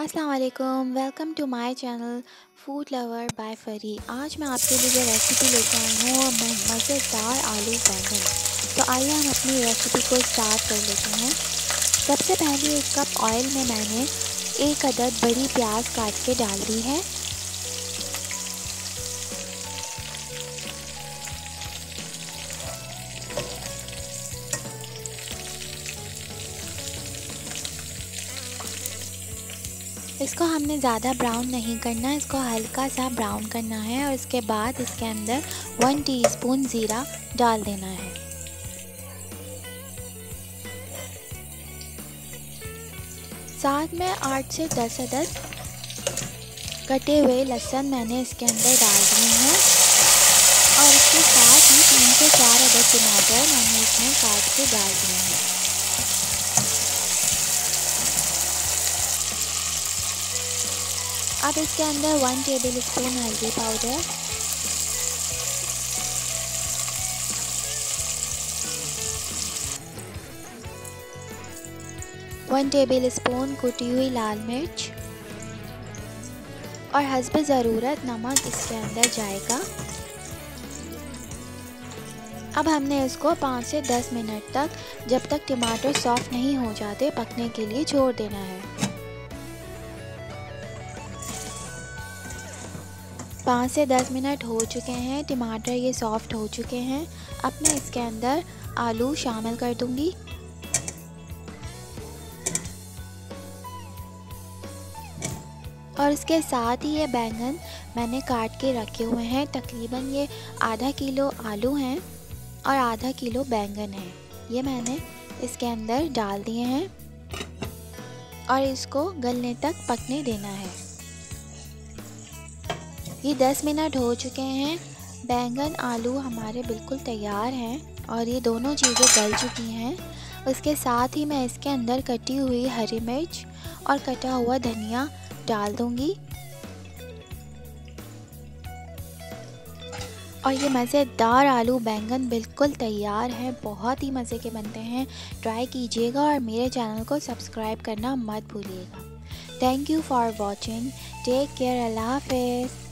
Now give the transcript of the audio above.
अस्सलाम वालेकुम, welcome to my channel food lover by Fari. आज मैं आपके लिए जो रेसिपी लेकर आई हूँ मज़ेदार आलू बैंगन। तो आइए हम अपनी रेसिपी को स्टार्ट कर लेते हैं। सबसे पहले 1 कप ऑयल में मैंने 1 अदद बड़ी प्याज काट के डाल दी है। इसको हमने ज़्यादा ब्राउन नहीं करना, इसको हल्का सा ब्राउन करना है और इसके बाद इसके अंदर 1 टीस्पून ज़ीरा डाल देना है। साथ में 8 से 10 अदद कटे हुए लहसुन मैंने इसके अंदर डाल दिए हैं और इसके साथ ही 3 से 4 अदद टमाटर मैंने इसमें काट के डाल दिए हैं। अब इसके अंदर 1 टेबलस्पून हल्दी पाउडर, 1 टेबलस्पून कुटी हुई लाल मिर्च और हस्ब ज़रूरत नमक इसके अंदर जाएगा। अब हमने इसको 5 से 10 मिनट तक, जब तक टमाटर सॉफ्ट नहीं हो जाते, पकने के लिए छोड़ देना है। 5 से 10 मिनट हो चुके हैं, टमाटर ये सॉफ्ट हो चुके हैं। अब मैं इसके अंदर आलू शामिल कर दूंगी और इसके साथ ही ये बैंगन मैंने काट के रखे हुए हैं। तकरीबन ये आधा किलो आलू हैं और आधा किलो बैंगन है। ये मैंने इसके अंदर डाल दिए हैं और इसको गलने तक पकने देना है। ये 10 मिनट हो चुके हैं। बैंगन आलू हमारे बिल्कुल तैयार हैं और ये दोनों चीज़ें गल चुकी हैं। उसके साथ ही मैं इसके अंदर कटी हुई हरी मिर्च और कटा हुआ धनिया डाल दूंगी और ये मज़ेदार आलू बैंगन बिल्कुल तैयार है। बहुत ही मज़े के बनते हैं, ट्राई कीजिएगा और मेरे चैनल को सब्सक्राइब करना मत भूलिएगा। Thank you for watching, take care, अल्लाह हाफ़िज़।